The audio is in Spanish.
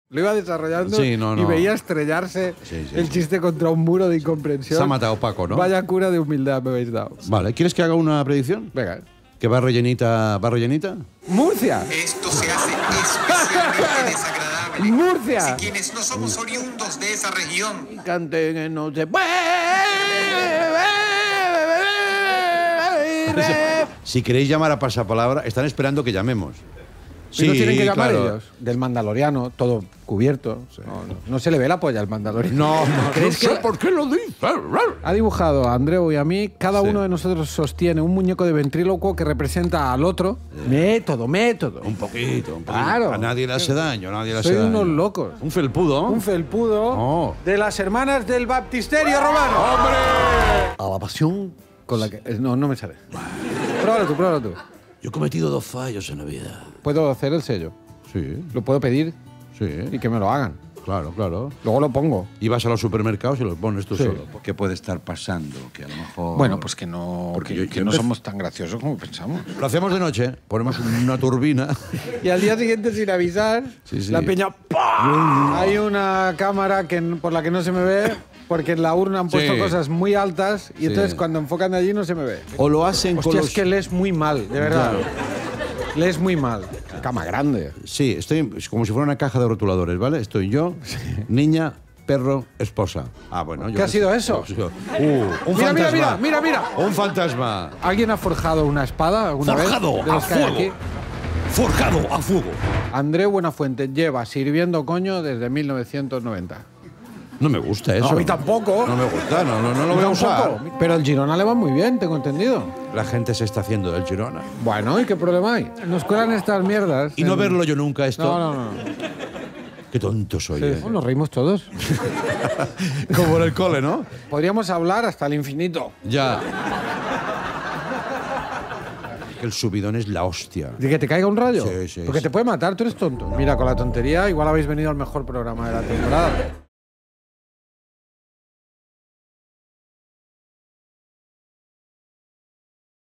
Lo iba desarrollando Sí, no, no. y veía estrellarse Sí, el chiste contra un muro de incomprensión. Se ha matado Paco, ¿no? Vaya cura de humildad me habéis dado. Vale, ¿quieres que haga una predicción? Venga. ¿Que va rellenita? ¿Va rellenita? ¡Murcia! Esto se hace especialmente desagradable. ¡Murcia! Si quienes no somos oriundos de esa región Canten en noche. Si queréis llamar a pasapalabra, están esperando que llamemos. Sí, no tienen que llamar claro. ellos. Del Mandaloriano, todo cubierto. No se le ve la polla al Mandaloriano. No, no, ¿Crees no sé que por qué lo dice. ha dibujado a Andreu y a mí? Cada Sí. uno de nosotros sostiene un muñeco de ventrílocuo que representa al otro. Método. Un poquito, un poquito. Claro. A nadie le hace daño, a nadie le hace Soy daño. unos locos. Un felpudo. Un felpudo Oh. de las hermanas del baptisterio romano. ¡Hombre! A la pasión con la que... No me sale. Pruébalo tú. Yo he cometido 2 fallos en la vida. Puedo hacer el sello. Sí, Lo puedo pedir y sí. que me lo hagan. Claro, claro. Luego lo pongo. Y vas a los supermercados y los pones tú Sí. solo. ¿Qué puede estar pasando? Que a lo mejor... Bueno, pues que no, Porque que, yo que no empecé- somos tan graciosos como pensamos. Lo hacemos de noche, ponemos una turbina. Y al día siguiente, sin avisar, Sí, sí. la peña... ¡pah! Hay una cámara por la que no se me ve, porque en la urna han puesto Sí. cosas muy altas y Sí. entonces cuando enfocan de allí no se me ve. O lo hacen con Hostia, los... es que lees muy mal, de verdad. Lees muy mal. Cama grande. Sí, estoy como si fuera una caja de rotuladores, ¿vale? Estoy yo, niña, perro, esposa. Ah, bueno. yo ¿Qué ha sé. sido eso? Un Mira, fantasma. mira. Un fantasma. ¿Alguien ha forjado una espada alguna Forjado vez? De los a que hay fuego. aquí. Forjado a fuego. Andreu Buenafuente lleva sirviendo coño desde 1990. No me gusta eso. No, a mí tampoco. No me gusta, no lo voy a usar. Pero el Girona le va muy bien, tengo entendido. La gente se está haciendo del Girona. Bueno, ¿y qué problema hay? Nos cuelan estas mierdas. Y no en- verlo yo nunca esto. No. Qué tonto soy. Sí, nos reímos todos. Como en el cole, ¿no? Podríamos hablar hasta el infinito. Ya. El subidón es la hostia. ¿De que te caiga un rayo? Sí, sí, Porque sí. te puede matar, tú eres tonto. Mira, con la tontería igual habéis venido al mejor programa de la temporada.